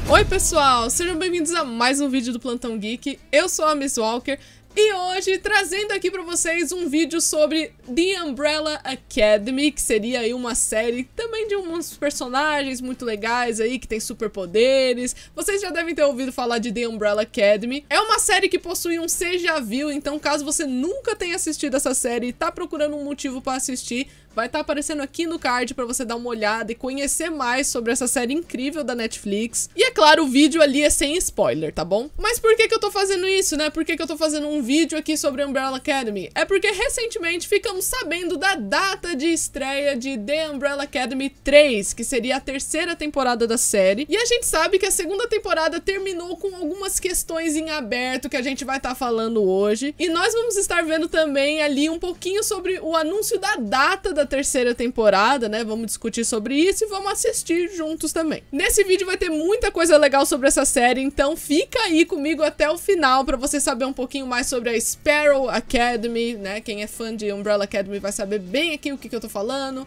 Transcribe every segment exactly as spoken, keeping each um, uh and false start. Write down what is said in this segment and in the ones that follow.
Oi pessoal, sejam bem-vindos a mais um vídeo do Plantão Geek. Eu sou a Miss Walker e hoje trazendo aqui pra vocês um vídeo sobre The Umbrella Academy, que seria aí uma série também de uns personagens muito legais aí, que tem superpoderes. Vocês já devem ter ouvido falar de The Umbrella Academy. É uma série que possui um Você Já Viu, então caso você nunca tenha assistido essa série e tá procurando um motivo pra assistir, vai estar aparecendo aqui no card pra você dar uma olhada e conhecer mais sobre essa série incrível da Netflix. E é claro, o vídeo ali é sem spoiler, tá bom? Mas por que que eu tô fazendo isso, né? Por que que eu tô fazendo um vídeo aqui sobre Umbrella Academy? É porque recentemente ficamos sabendo da data de estreia de The Umbrella Academy três, que seria a terceira temporada da série. E a gente sabe que a segunda temporada terminou com algumas questões em aberto que a gente vai estar falando hoje. E nós vamos estar vendo também ali um pouquinho sobre o anúncio da data da da terceira temporada, né? Vamos discutir sobre isso e vamos assistir juntos também. Nesse vídeo vai ter muita coisa legal sobre essa série, então fica aí comigo até o final pra você saber um pouquinho mais sobre a Sparrow Academy, né? Quem é fã de Umbrella Academy vai saber bem aqui o que que eu tô falando.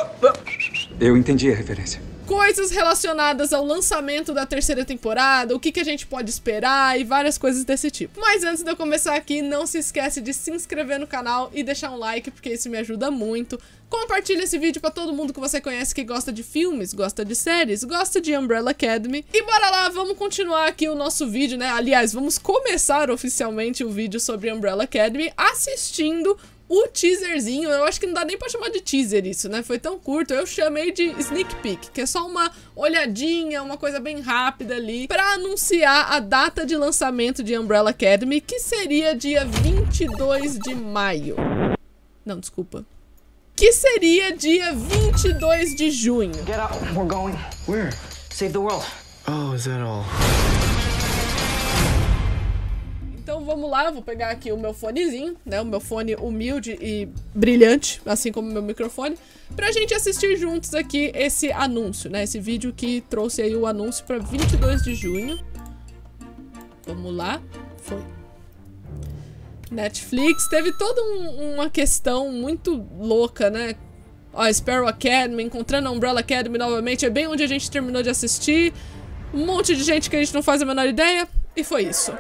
Eu entendi a referência. Coisas relacionadas ao lançamento da terceira temporada, o que que a gente pode esperar e várias coisas desse tipo. Mas antes de eu começar aqui, não se esquece de se inscrever no canal e deixar um like, porque isso me ajuda muito. Compartilha esse vídeo pra todo mundo que você conhece que gosta de filmes, gosta de séries, gosta de Umbrella Academy. E bora lá, vamos continuar aqui o nosso vídeo, né? Aliás, vamos começar oficialmente o vídeo sobre Umbrella Academy assistindo o teaserzinho. Eu acho que não dá nem pra chamar de teaser isso, né? Foi tão curto, eu chamei de sneak peek, que é só uma olhadinha, uma coisa bem rápida ali, pra anunciar a data de lançamento de Umbrella Academy, que seria dia vinte e dois de maio. Não, desculpa. Que seria dia vinte e dois de junho. Get out, we're going. Where? Save the world. Oh, is that all? Então vamos lá, eu vou pegar aqui o meu fonezinho, né, o meu fone humilde e brilhante, assim como o meu microfone, pra gente assistir juntos aqui esse anúncio, né, esse vídeo que trouxe aí o anúncio pra vinte e dois de junho. Vamos lá, foi. Netflix teve toda um, uma questão muito louca, né, ó, Sparrow Academy, encontrando a Umbrella Academy novamente, é bem onde a gente terminou de assistir, um monte de gente que a gente não faz a menor ideia, e foi isso.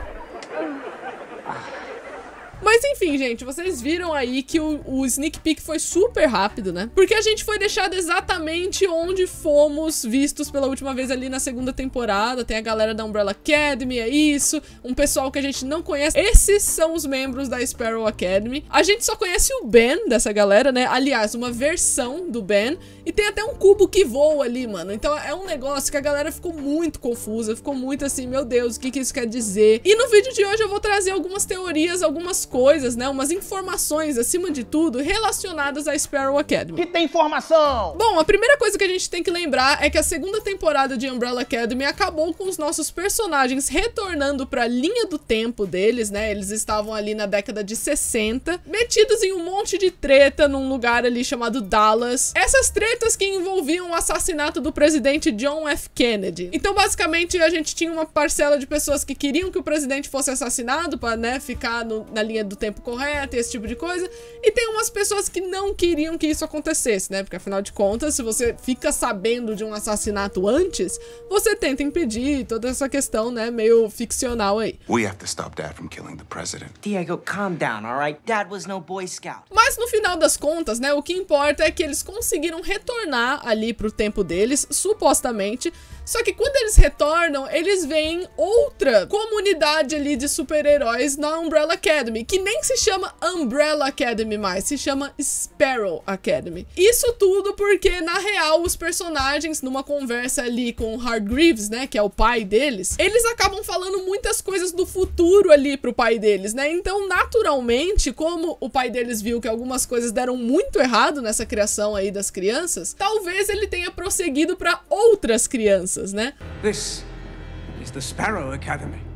Mas enfim, gente, vocês viram aí que o, o sneak peek foi super rápido, né? Porque a gente foi deixado exatamente onde fomos vistos pela última vez ali na segunda temporada. Tem a galera da Umbrella Academy, é isso. Um pessoal que a gente não conhece. Esses são os membros da Sparrow Academy. A gente só conhece o Ben dessa galera, né? Aliás, uma versão do Ben. E tem até um cubo que voa ali, mano. Então é um negócio que a galera ficou muito confusa. Ficou muito assim, meu Deus, o que que isso quer dizer? E no vídeo de hoje eu vou trazer algumas teorias, algumas coisas, né, umas informações, acima de tudo, relacionadas à Sparrow Academy. Que tem informação! Bom, a primeira coisa que a gente tem que lembrar é que a segunda temporada de Umbrella Academy acabou com os nossos personagens retornando pra linha do tempo deles, né, eles estavam ali na década de sessenta, metidos em um monte de treta num lugar ali chamado Dallas. Essas tretas que envolviam o assassinato do presidente John F. Kennedy. Então, basicamente, a gente tinha uma parcela de pessoas que queriam que o presidente fosse assassinado pra, né, ficar no, na linha do tempo correto, esse tipo de coisa, e tem umas pessoas que não queriam que isso acontecesse, né, porque afinal de contas, se você fica sabendo de um assassinato antes, você tenta impedir toda essa questão, né, meio ficcional aí. We have to stop Dad from killing the president. Diego, calm down, all right? Dad was no Boy Scout. Mas no final das contas, né, o que importa é que eles conseguiram retornar ali pro tempo deles, supostamente. Só que quando eles retornam, eles veem outra comunidade ali de super-heróis na Umbrella Academy, que nem se chama Umbrella Academy mais, se chama Sparrow Academy. Isso tudo porque, na real, os personagens, numa conversa ali com o Hargreaves, né, que é o pai deles, eles acabam falando muitas coisas do futuro ali pro pai deles, né? Então, naturalmente, como o pai deles viu que algumas coisas deram muito errado nessa criação aí das crianças, talvez ele tenha prosseguido pra outras crianças, né? This is the Sparrow Academy.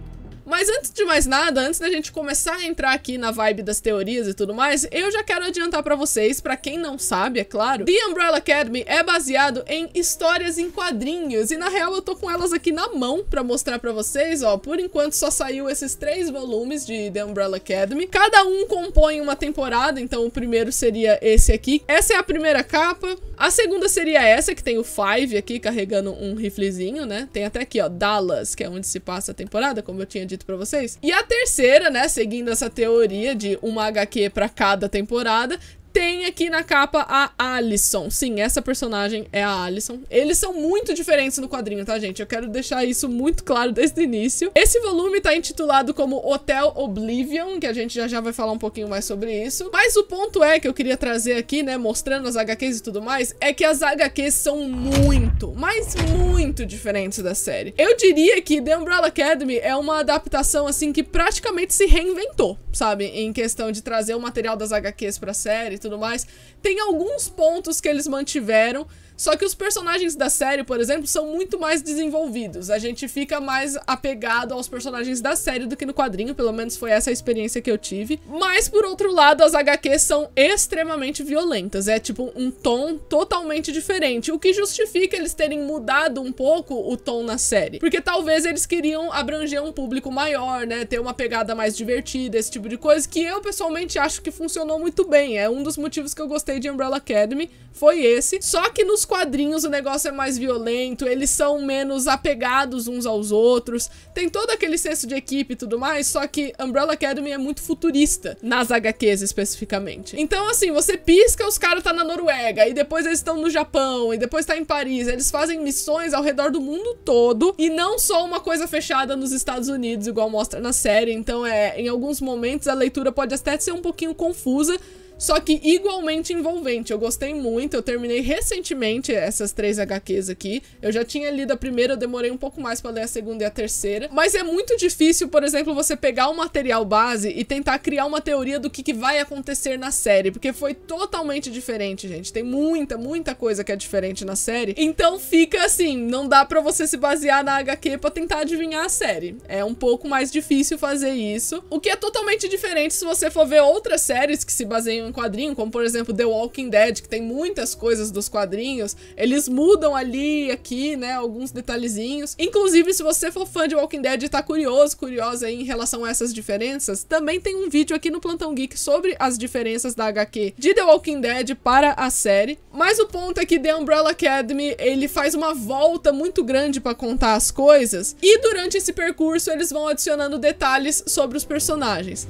Mas antes de mais nada, antes da gente começar a entrar aqui na vibe das teorias e tudo mais, eu já quero adiantar pra vocês, pra quem não sabe, é claro, The Umbrella Academy é baseado em histórias em quadrinhos, e na real eu tô com elas aqui na mão pra mostrar pra vocês, ó. Por enquanto só saiu esses três volumes de The Umbrella Academy, cada um compõe uma temporada, então o primeiro seria esse aqui. Essa é a primeira capa, a segunda seria essa, que tem o Five aqui carregando um riflezinho, né? Tem até aqui, ó, Dallas, que é onde se passa a temporada, como eu tinha dito pra vocês. E a terceira, né, seguindo essa teoria de uma agá quê pra cada temporada, tem aqui na capa a Allison. Sim, essa personagem é a Allison. Eles são muito diferentes no quadrinho, tá, gente? Eu quero deixar isso muito claro desde o início. Esse volume tá intitulado como Hotel Oblivion, que a gente já já vai falar um pouquinho mais sobre isso. Mas o ponto é que eu queria trazer aqui, né, mostrando as agá quês e tudo mais, é que as agá quês são muito, mas muito diferentes da série. Eu diria que The Umbrella Academy é uma adaptação, assim, que praticamente se reinventou, sabe? Em questão de trazer o material das agá quês pra série tudo mais. Tem alguns pontos que eles mantiveram, só que os personagens da série, por exemplo, são muito mais desenvolvidos. A gente fica mais apegado aos personagens da série do que no quadrinho, pelo menos foi essa a experiência que eu tive. Mas, por outro lado, as agá quês são extremamente violentas. É tipo um tom totalmente diferente, o que justifica eles terem mudado um pouco o tom na série. Porque talvez eles queriam abranger um público maior, né, ter uma pegada mais divertida, esse tipo de coisa, que eu pessoalmente acho que funcionou muito bem. É um dos motivos que eu gostei de Umbrella Academy, foi esse. Só que nos quadrinhos o negócio é mais violento, eles são menos apegados uns aos outros, tem todo aquele senso de equipe e tudo mais, só que Umbrella Academy é muito futurista, nas agá quês especificamente. Então assim, você pisca, os caras tá na Noruega, e depois eles estão no Japão, e depois tá em Paris, eles fazem missões ao redor do mundo todo, e não só uma coisa fechada nos Estados Unidos, igual mostra na série. Então é, em alguns momentos a leitura pode até ser um pouquinho confusa, só que igualmente envolvente. Eu gostei muito, eu terminei recentemente essas três agá quês aqui. Eu já tinha lido a primeira, eu demorei um pouco mais pra ler a segunda e a terceira. Mas é muito difícil, por exemplo, você pegar o material base e tentar criar uma teoria do que, que vai acontecer na série, porque foi totalmente diferente, gente. Tem muita, muita coisa que é diferente na série. Então fica assim, não dá pra você se basear na agá quê pra tentar adivinhar a série. É um pouco mais difícil fazer isso, o que é totalmente diferente se você for ver outras séries que se baseiam em quadrinho, como por exemplo The Walking Dead, que tem muitas coisas dos quadrinhos, eles mudam ali, aqui, né, alguns detalhezinhos. Inclusive, se você for fã de Walking Dead e tá curioso, curiosa aí em relação a essas diferenças, também tem um vídeo aqui no Plantão Geek sobre as diferenças da agá quê de The Walking Dead para a série. Mas o ponto é que The Umbrella Academy, ele faz uma volta muito grande pra contar as coisas, e durante esse percurso eles vão adicionando detalhes sobre os personagens.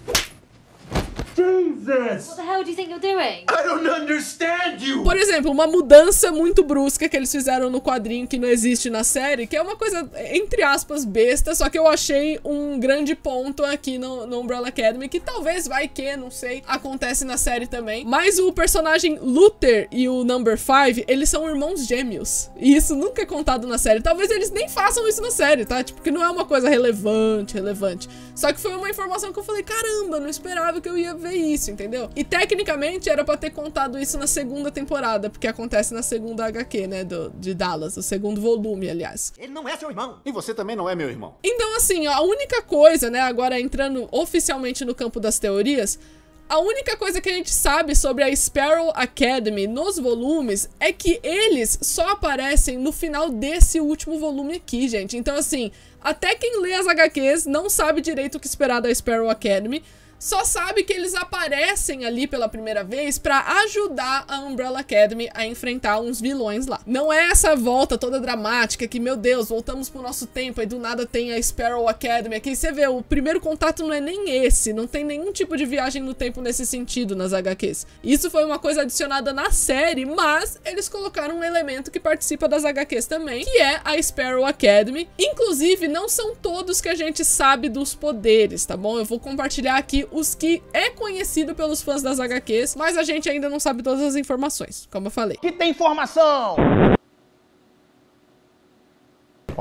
Jesus! What the hell do you think you're doing? I don't understand you! Por exemplo, uma mudança muito brusca que eles fizeram no quadrinho que não existe na série, que é uma coisa, entre aspas, besta, só que eu achei um grande ponto aqui no, no Umbrella Academy, que talvez, vai que, não sei, acontece na série também. Mas o personagem Luther e o Number Five, eles são irmãos gêmeos. E isso nunca é contado na série. Talvez eles nem façam isso na série, tá? Tipo, que não é uma coisa relevante, relevante. Só que foi uma informação que eu falei, caramba, não esperava que eu ia ver isso, entendeu? E tecnicamente era pra ter contado isso na segunda temporada, porque acontece na segunda agá quê, né, do, de Dallas, o segundo volume, aliás. Ele não é seu irmão. E você também não é meu irmão. Então assim, a única coisa, né, agora entrando oficialmente no campo das teorias, a única coisa que a gente sabe sobre a Sparrow Academy nos volumes é que eles só aparecem no final desse último volume aqui, gente. Então assim, até quem lê as agá quês não sabe direito o que esperar da Sparrow Academy, só sabe que eles aparecem ali pela primeira vez pra ajudar a Umbrella Academy a enfrentar uns vilões lá. Não é essa volta toda dramática que, meu Deus, voltamos pro nosso tempo e do nada tem a Sparrow Academy aqui. Você vê, o primeiro contato não é nem esse, não tem nenhum tipo de viagem no tempo nesse sentido nas agá quês. Isso foi uma coisa adicionada na série, mas eles colocaram um elemento que participa das agá quês também, que é a Sparrow Academy. Inclusive, não são todos que a gente sabe dos poderes, tá bom? Eu vou compartilhar aqui os que é conhecido pelos fãs das agá quês, mas a gente ainda não sabe todas as informações, como eu falei. Que tem informação! Ok,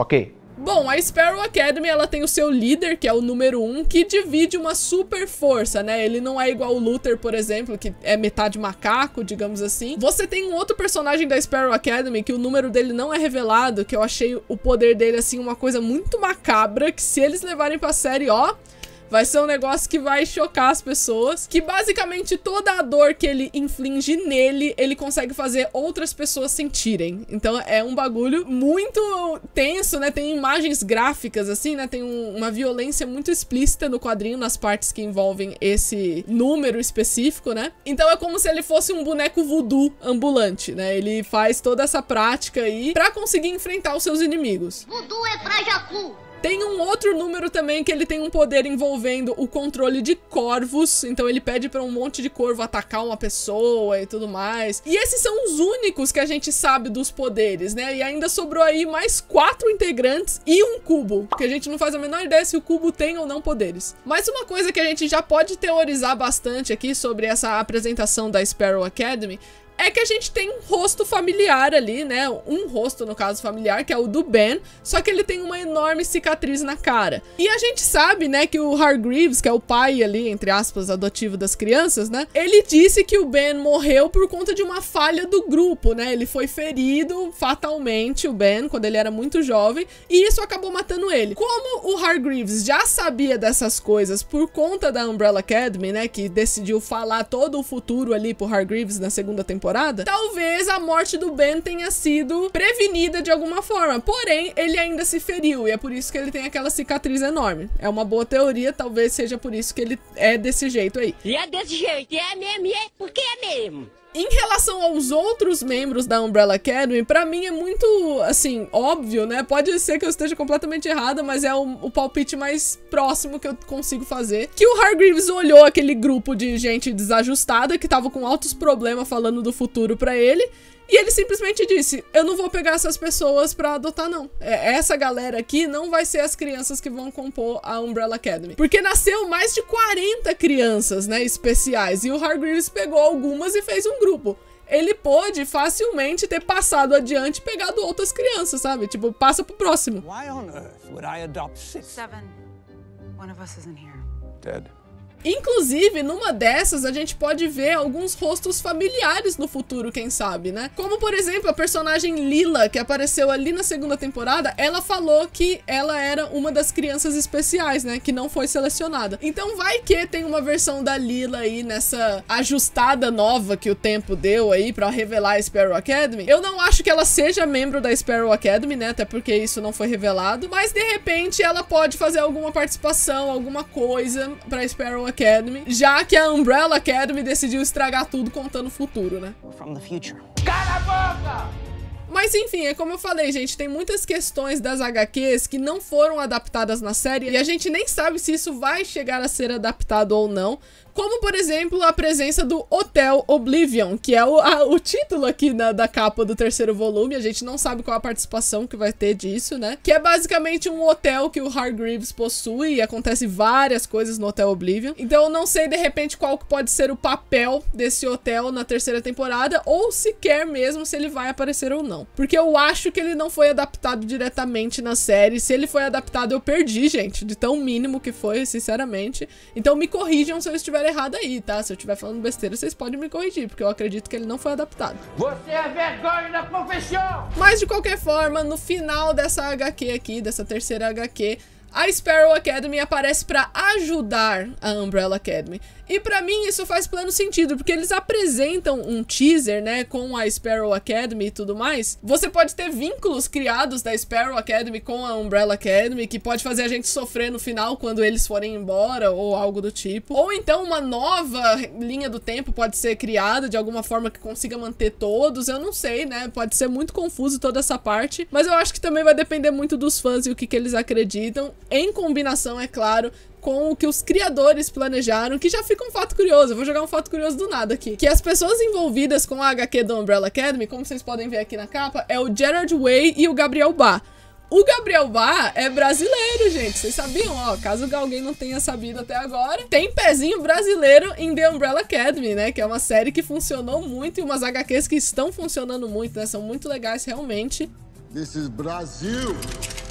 Bom, a Sparrow Academy, ela tem o seu líder, que é o número um, que divide uma super força, né? Ele não é igual o Luther, por exemplo, que é metade macaco, digamos assim. Você tem um outro personagem da Sparrow Academy, que o número dele não é revelado, que eu achei o poder dele, assim, uma coisa muito macabra, que se eles levarem pra série, ó... vai ser um negócio que vai chocar as pessoas. Que basicamente toda a dor que ele inflige nele, ele consegue fazer outras pessoas sentirem. Então é um bagulho muito tenso, né? Tem imagens gráficas, assim, né? Tem um, uma violência muito explícita no quadrinho, nas partes que envolvem esse número específico, né? Então é como se ele fosse um boneco voodoo ambulante, né? Ele faz toda essa prática aí pra conseguir enfrentar os seus inimigos. Voodoo é pra Jacu. Tem um outro número também que ele tem um poder envolvendo o controle de corvos, então ele pede pra um monte de corvo atacar uma pessoa e tudo mais. E esses são os únicos que a gente sabe dos poderes, né? E ainda sobrou aí mais quatro integrantes e um cubo, que a gente não faz a menor ideia se o cubo tem ou não poderes. Mas uma coisa que a gente já pode teorizar bastante aqui sobre essa apresentação da Sparrow Academy é que a gente tem um rosto familiar ali, né? Um rosto, no caso, familiar, que é o do Ben, só que ele tem uma enorme cicatriz na cara. E a gente sabe, né, que o Hargreaves, que é o pai ali, entre aspas, adotivo das crianças, né? Ele disse que o Ben morreu por conta de uma falha do grupo, né? Ele foi ferido fatalmente, o Ben, quando ele era muito jovem, e isso acabou matando ele. Como o Hargreaves já sabia dessas coisas por conta da Umbrella Academy, né, que decidiu falar todo o futuro ali pro Hargreaves na segunda temporada, talvez a morte do Ben tenha sido prevenida de alguma forma, porém ele ainda se feriu e é por isso que ele tem aquela cicatriz enorme. É uma boa teoria, talvez seja por isso que ele é desse jeito aí. E é desse jeito, é mesmo, e é porque é mesmo. Em relação aos outros membros da Umbrella Academy, pra mim é muito, assim, óbvio, né? Pode ser que eu esteja completamente errada, mas é o, o palpite mais próximo que eu consigo fazer. Que o Hargreaves olhou aquele grupo de gente desajustada, que tava com altos problemas falando do futuro pra ele, e ele simplesmente disse, eu não vou pegar essas pessoas pra adotar, não. Essa galera aqui não vai ser as crianças que vão compor a Umbrella Academy. Porque nasceu mais de quarenta crianças, né, especiais, e o Hargreaves pegou algumas e fez um grupo. Ele pôde facilmente ter passado adiante e pegado outras crianças, sabe? Tipo, passa pro próximo. Why on earth would I adopt six? Seven. One of us isn't here. Dead. Inclusive, numa dessas, a gente pode ver alguns rostos familiares no futuro, quem sabe, né? Como, por exemplo, a personagem Lila, que apareceu ali na segunda temporada, ela falou que ela era uma das crianças especiais, né? Que não foi selecionada. Então vai que tem uma versão da Lila aí nessa ajustada nova que o tempo deu aí pra revelar a Sparrow Academy. Eu não acho que ela seja membro da Sparrow Academy, né? Até porque isso não foi revelado. Mas, de repente, ela pode fazer alguma participação, alguma coisa pra Sparrow Academy, já que a Umbrella Academy decidiu estragar tudo contando o futuro, né? From the future. Cala a boca! Mas enfim, é como eu falei, gente, tem muitas questões das agá quês que não foram adaptadas na série e a gente nem sabe se isso vai chegar a ser adaptado ou não. Como, por exemplo, a presença do Hotel Oblivion, que é o, a, o título aqui na, da capa do terceiro volume. A gente não sabe qual a participação que vai ter disso, né? Que é basicamente um hotel que o Hargreaves possui e acontece várias coisas no Hotel Oblivion. Então eu não sei, de repente, qual que pode ser o papel desse hotel na terceira temporada ou sequer mesmo se ele vai aparecer ou não. Porque eu acho que ele não foi adaptado diretamente na série. Se ele foi adaptado, eu perdi, gente, de tão mínimo que foi, sinceramente. Então me corrijam se eu estiver errado aí, tá? Se eu estiver falando besteira, vocês podem me corrigir, porque eu acredito que ele não foi adaptado. Você é vergonha da profissão! Mas de qualquer forma, no final dessa agá quê aqui, dessa terceira agá quê, a Sparrow Academy aparece pra ajudar a Umbrella Academy. E pra mim isso faz pleno sentido, porque eles apresentam um teaser, né, com a Sparrow Academy e tudo mais. Você pode ter vínculos criados da Sparrow Academy com a Umbrella Academy, que pode fazer a gente sofrer no final quando eles forem embora, ou algo do tipo. Ou então uma nova linha do tempo pode ser criada de alguma forma que consiga manter todos, eu não sei, né, pode ser muito confuso toda essa parte. Mas eu acho que também vai depender muito dos fãs e o que, que eles acreditam, em combinação, é claro, com o que os criadores planejaram, que já fica um fato curioso. Eu vou jogar um fato curioso do nada aqui. Que as pessoas envolvidas com a agá quê do Umbrella Academy, como vocês podem ver aqui na capa, é o Gerard Way e o Gabriel Bá. O Gabriel Bá é brasileiro, gente. Vocês sabiam? Ó, caso alguém não tenha sabido até agora, tem pezinho brasileiro em The Umbrella Academy, né? Que é uma série que funcionou muito e umas agá quês que estão funcionando muito, né? São muito legais, realmente. This is Brasil!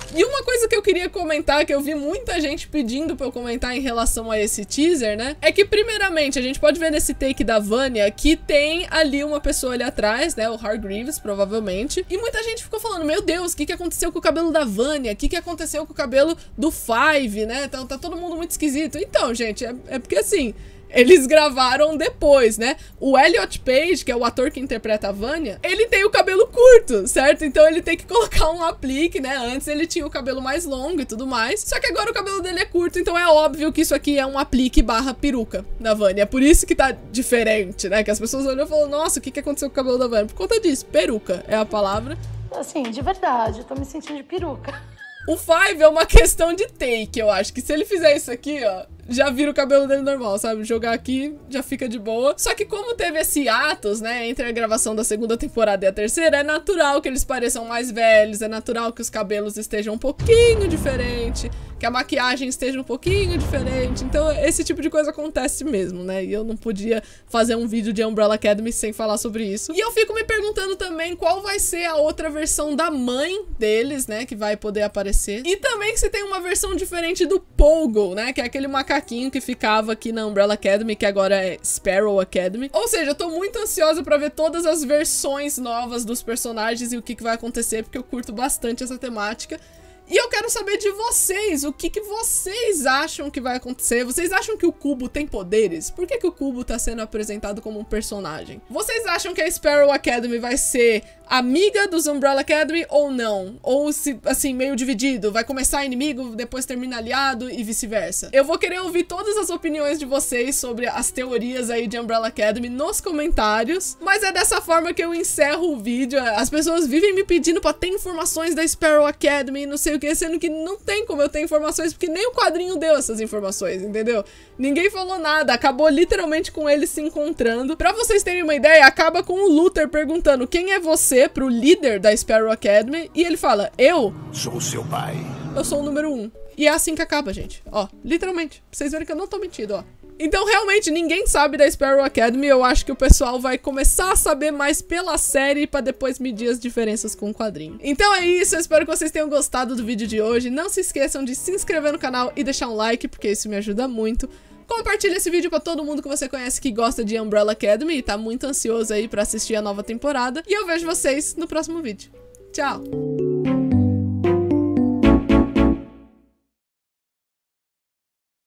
E uma coisa que eu queria comentar, que eu vi muita gente pedindo pra eu comentar em relação a esse teaser, né? É que, primeiramente, a gente pode ver nesse take da Vanya que tem ali uma pessoa ali atrás, né? O Hargreaves, provavelmente. E muita gente ficou falando, meu Deus, o que que aconteceu com o cabelo da Vanya? O que que aconteceu com o cabelo do Five, né? Então tá todo mundo muito esquisito. Então, gente, é, é porque assim... eles gravaram depois, né? O Elliot Page, que é o ator que interpreta a Vanya, ele tem o cabelo curto, certo? Então ele tem que colocar um aplique, né? Antes ele tinha o cabelo mais longo e tudo mais. Só que agora o cabelo dele é curto, então é óbvio que isso aqui é um aplique barra peruca da Vanya. É por isso que tá diferente, né? Que as pessoas olham e falam, nossa, o que que aconteceu com o cabelo da Vanya? Por conta disso, peruca é a palavra. Assim, de verdade, eu tô me sentindo de peruca. O Five é uma questão de take, eu acho. Que se ele fizer isso aqui, ó, já vira o cabelo dele normal, sabe? Jogar aqui, já fica de boa. Só que como teve esse atos, né, entre a gravação da segunda temporada e a terceira, é natural que eles pareçam mais velhos, é natural que os cabelos estejam um pouquinho diferente, que a maquiagem esteja um pouquinho diferente. Então esse tipo de coisa acontece mesmo, né? E eu não podia fazer um vídeo de Umbrella Academy sem falar sobre isso. E eu fico me perguntando também qual vai ser a outra versão da mãe deles, né, que vai poder aparecer. E também se tem uma versão diferente do Pogo, né, que é aquele macaquinho que ficava aqui na Umbrella Academy, que agora é Sparrow Academy. Ou seja, eu tô muito ansiosa pra ver todas as versões novas dos personagens e o que que vai acontecer, porque eu curto bastante essa temática. E eu quero saber de vocês, o que que vocês acham que vai acontecer? Vocês acham que o Cubo tem poderes? Por que que o Cubo tá sendo apresentado como um personagem? Vocês acham que a Sparrow Academy vai ser amiga dos Umbrella Academy ou não? Ou se, assim, meio dividido, vai começar inimigo, depois termina aliado e vice-versa? Eu vou querer ouvir todas as opiniões de vocês sobre as teorias aí de Umbrella Academy nos comentários, mas é dessa forma que eu encerro o vídeo. As pessoas vivem me pedindo pra ter informações da Sparrow Academy, não sei o que, sendo que não tem como eu ter informações, porque nem o quadrinho deu essas informações, entendeu? Ninguém falou nada, acabou literalmente com eles se encontrando. Pra vocês terem uma ideia, acaba com o Luther perguntando quem é você pro líder da Sparrow Academy, e ele fala, eu Sou seu pai. eu sou o número um. E é assim que acaba, gente. Ó, literalmente. Pra vocês verem que eu não tô mentindo, ó. Então, realmente, ninguém sabe da Sparrow Academy. Eu acho que o pessoal vai começar a saber mais pela série pra depois medir as diferenças com o quadrinho. Então é isso, eu espero que vocês tenham gostado do vídeo de hoje. Não se esqueçam de se inscrever no canal e deixar um like, porque isso me ajuda muito. Compartilha esse vídeo pra todo mundo que você conhece que gosta de Umbrella Academy e tá muito ansioso aí pra assistir a nova temporada. E eu vejo vocês no próximo vídeo. Tchau!